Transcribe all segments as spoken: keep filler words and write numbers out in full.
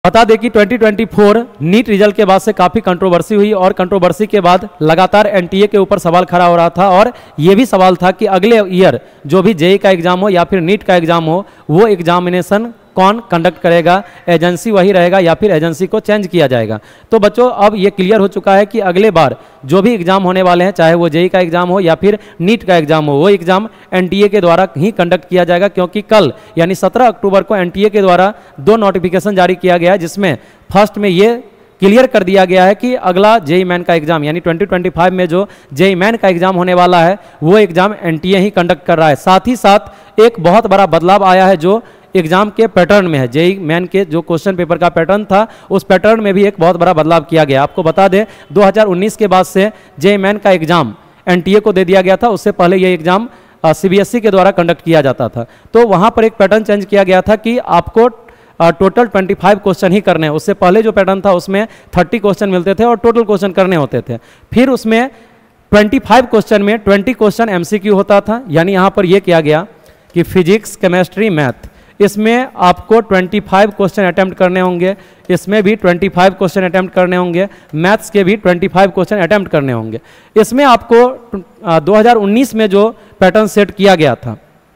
बता दें कि दो हज़ार चौबीस नीट रिजल्ट के बाद से काफ़ी कंट्रोवर्सी हुई और कंट्रोवर्सी के बाद लगातार एनटीए के ऊपर सवाल खड़ा हो रहा था और ये भी सवाल था कि अगले ईयर जो भी जेई का एग्जाम हो या फिर नीट का एग्जाम हो वो एग्जामिनेशन कौन कंडक्ट करेगा, एजेंसी वही रहेगा या फिर एजेंसी को चेंज किया जाएगा। तो बच्चों अब ये क्लियर हो चुका है कि अगले बार जो भी एग्जाम होने वाले हैं, चाहे वो जेई का एग्जाम हो या फिर नीट का एग्जाम हो, वो एग्जाम एनटीए के द्वारा ही कंडक्ट किया जाएगा, क्योंकि कल यानी सत्रह अक्टूबर को एनटीए के द्वारा दो नोटिफिकेशन जारी किया गया है, जिसमें फर्स्ट में ये क्लियर कर दिया गया है कि अगला जेई मैन का एग्जाम यानी दो हज़ार पच्चीस में जो जेई मैन का एग्जाम होने वाला है वो एग्जाम एनटीए ही कंडक्ट कर रहा है। साथ ही साथ एक बहुत बड़ा बदलाव आया है जो एग्जाम के पैटर्न में है। जेई मैन के जो क्वेश्चन पेपर का पैटर्न था उस पैटर्न में भी एक बहुत बड़ा बदलाव किया गया। आपको बता दें दो हज़ार उन्नीस के बाद से जेई मैन का एग्जाम एनटीए को दे दिया गया था, उससे पहले ये एग्जाम सीबीएसई के द्वारा कंडक्ट किया जाता था। तो वहाँ पर एक पैटर्न चेंज किया गया था कि आपको टोटल पच्चीस क्वेश्चन ही करने हैं। उससे पहले जो पैटर्न था उसमें तीस क्वेश्चन मिलते थे और टोटल क्वेश्चन करने होते थे। फिर उसमें पच्चीस क्वेश्चन में बीस क्वेश्चन एमसीक्यू होता था, यानी यहाँ पर यह किया गया कि फिजिक्स, केमिस्ट्री, मैथ, इसमें आपको पच्चीस क्वेश्चन अटेम्प्ट करने होंगे, इसमें भी पच्चीस क्वेश्चन अटेम्प्ट करने होंगे, मैथ्स के भी पच्चीस क्वेश्चन अटेम्प्ट करने होंगे। इसमें आपको दो हज़ार उन्नीस में जो पैटर्न सेट किया गया था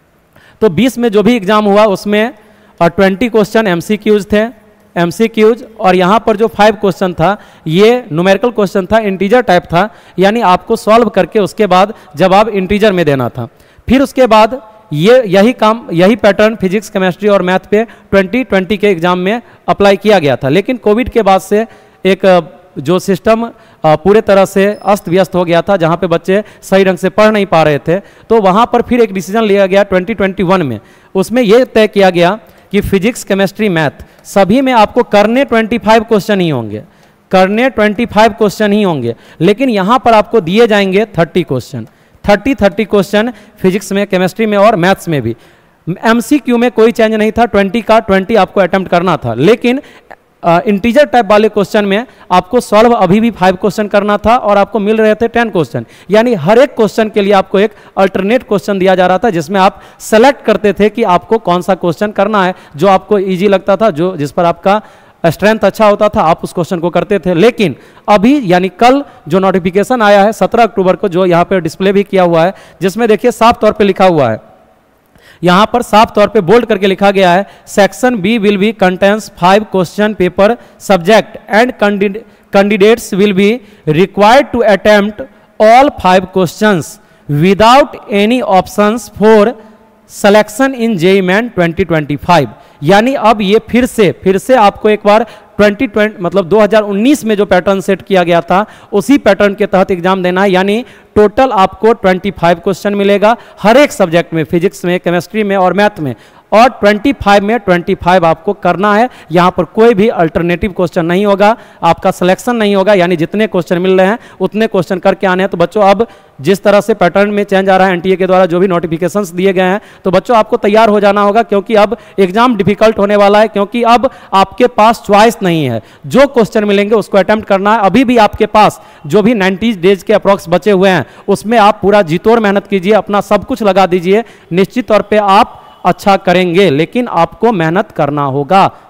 तो बीस में जो भी एग्जाम हुआ उसमें बीस क्वेश्चन एमसीक्यूज थे, एमसीक्यूज, और यहाँ पर जो फाइव क्वेश्चन था ये न्यूमेरिकल क्वेश्चन था, इंटीजर टाइप था, यानी आपको सॉल्व करके उसके बाद जवाब इंटीजर में देना था। फिर उसके बाद ये यही काम यही पैटर्न फिजिक्स, केमिस्ट्री और मैथ पे बीस बीस के एग्जाम में अप्लाई किया गया था। लेकिन कोविड के बाद से एक जो सिस्टम पूरे तरह से अस्त व्यस्त हो गया था, जहाँ पे बच्चे सही ढंग से पढ़ नहीं पा रहे थे, तो वहाँ पर फिर एक डिसीजन लिया गया दो हज़ार इक्कीस में। उसमें यह तय किया गया कि फिजिक्स, केमिस्ट्री, मैथ सभी में आपको करने पच्चीस क्वेश्चन ही होंगे, करने पच्चीस क्वेश्चन ही होंगे, लेकिन यहाँ पर आपको दिए जाएंगे तीस क्वेश्चन, तीस तीस क्वेश्चन फिजिक्स में, केमिस्ट्री में और मैथ्स में भी। एमसीक्यू में कोई चेंज नहीं था, बीस का बीस आपको अटेम्प्ट करना था, लेकिन इंटीजर टाइप वाले क्वेश्चन में आपको सॉल्व अभी भी फाइव क्वेश्चन करना था और आपको मिल रहे थे टेन क्वेश्चन, यानी हर एक क्वेश्चन के लिए आपको एक अल्टरनेट क्वेश्चन दिया जा रहा था, जिसमें आप सेलेक्ट करते थे कि आपको कौन सा क्वेश्चन करना है, जो आपको इजी लगता था, जो जिस पर आपका स्ट्रेंथ अच्छा होता था, आप उस क्वेश्चन को करते थे। लेकिन अभी यानी कल जो नोटिफिकेशन आया है सत्रह अक्टूबर को, जो यहाँ पर डिस्प्ले भी किया हुआ है, जिसमें देखिए साफ तौर पे लिखा हुआ है, यहाँ पर साफ तौर पे बोल्ड करके लिखा गया है, section B will be contains five question paper subject and candidates will be required to attempt all five questions without any options for selection in JEE main twenty twenty five. यानी अब ये फिर से फिर से आपको एक बार ट्वेंटी ट्वेंटी मतलब दो हज़ार उन्नीस में जो पैटर्न सेट किया गया था उसी पैटर्न के तहत एग्जाम देना है, यानी टोटल आपको पच्चीस क्वेश्चन मिलेगा हर एक सब्जेक्ट में, फिजिक्स में, केमिस्ट्री में और मैथ में, और पच्चीस में पच्चीस आपको करना है। यहाँ पर कोई भी अल्टरनेटिव क्वेश्चन नहीं होगा, आपका सिलेक्शन नहीं होगा, यानी जितने क्वेश्चन मिल रहे हैं उतने क्वेश्चन करके आने हैं। तो बच्चों अब जिस तरह से पैटर्न में चेंज आ रहा है एनटीए के द्वारा जो भी नोटिफिकेशंस दिए गए हैं, तो बच्चों आपको तैयार हो जाना होगा, क्योंकि अब एग्जाम डिफिकल्ट होने वाला है, क्योंकि अब आपके पास चॉइस नहीं है, जो क्वेश्चन मिलेंगे उसको अटेम्प्ट करना है। अभी भी आपके पास जो भी नब्बे डेज के अप्रॉक्स बचे हुए हैं उसमें आप पूरा जीतोड़ मेहनत कीजिए, अपना सब कुछ लगा दीजिए, निश्चित तौर पे आप अच्छा करेंगे, लेकिन आपको मेहनत करना होगा।